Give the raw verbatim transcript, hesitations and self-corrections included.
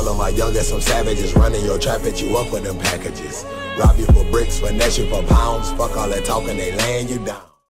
All of my youngest, some savages running your trap, at you up for them packages. Rob you for bricks, finesse you for pounds. Fuck all that talking, they laying you down.